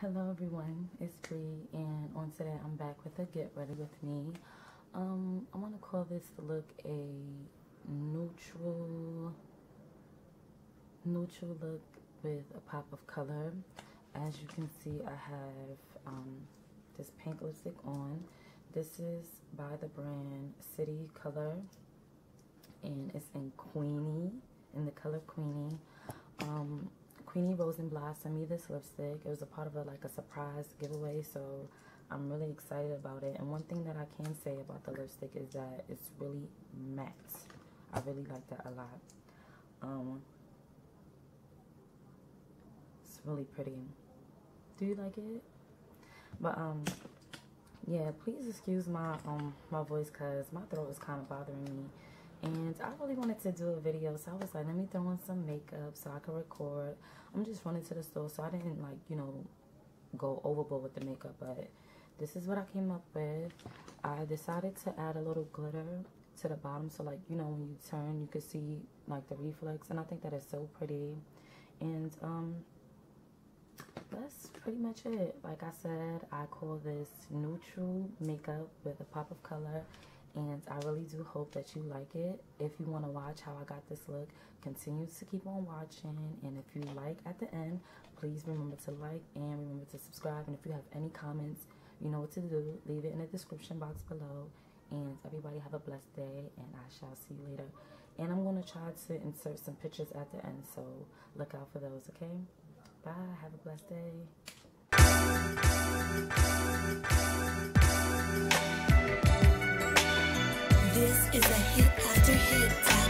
Hello everyone, it's Bre, and on today I'm back with a Get Ready With Me. I want to call this look a neutral look with a pop of color. As you can see, I have this pink lipstick on. This is by the brand City Color, and it's in Queenii, in the color Queenii. Queenii Rozenblad sent me this lipstick. It was a part of a surprise giveaway, so I'm really excited about it. And one thing that I can say about the lipstick is that it's really matte. I really like that a lot. It's really pretty. Do you like it? But yeah, please excuse my my voice because my throat is kind of bothering me. And I really wanted to do a video, so I was like, let me throw in some makeup so I could record. I'm just running to the store, so I didn't go overboard with the makeup, but this is what I came up with. I decided to add a little glitter to the bottom, so when you turn, you can see the reflex, and I think that is so pretty. And that's pretty much it. Like I said, I call this neutral makeup with a pop of color. And I really do hope that you like it. If you want to watch how I got this look, continue to keep on watching. And if you like at the end, please remember to like and remember to subscribe. And if you have any comments, you know what to do. Leave it in the description box below. And everybody have a blessed day, and I shall see you later. And I'm going to try to insert some pictures at the end, so look out for those, okay? Bye. Have a blessed day. This is a hit after hit.